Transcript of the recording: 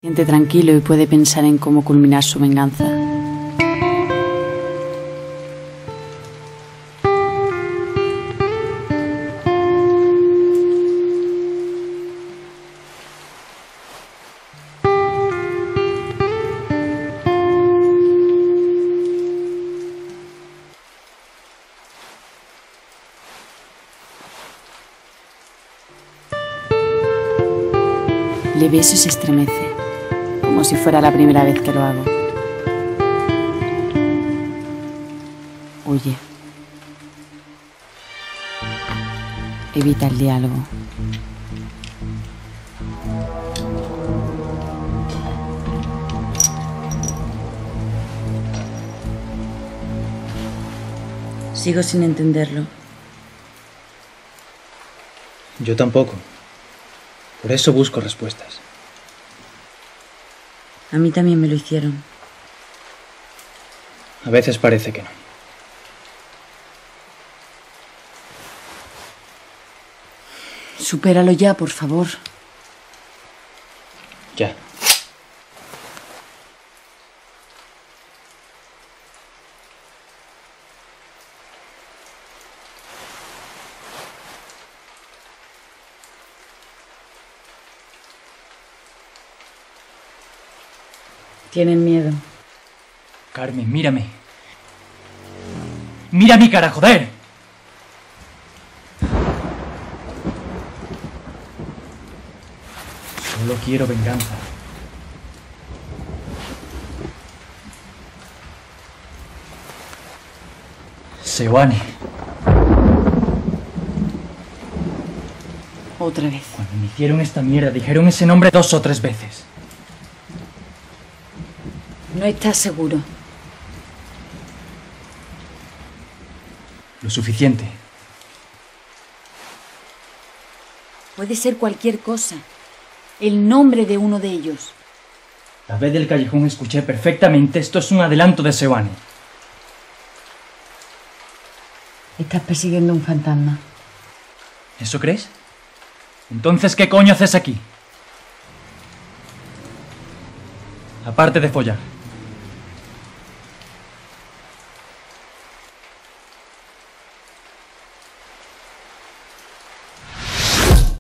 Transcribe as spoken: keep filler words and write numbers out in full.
Siente tranquilo y puede pensar en cómo culminar su venganza. Le beso y se estremece, como si fuera la primera vez que lo hago. Huye. Evita el diálogo. Sigo sin entenderlo. Yo tampoco. Por eso busco respuestas. A mí también me lo hicieron. A veces parece que no. Supéralo ya, por favor. Ya. Tienen miedo. Carmen, mírame. ¡Mira mi cara, joder! Solo quiero venganza. Seoane. Otra vez. Cuando me hicieron esta mierda, dijeron ese nombre dos o tres veces. No estás seguro. Lo suficiente. Puede ser cualquier cosa. El nombre de uno de ellos. La vez del callejón escuché perfectamente. Esto es un adelanto de Seoane. Estás persiguiendo un fantasma. ¿Eso crees? Entonces, ¿qué coño haces aquí? Aparte de follar.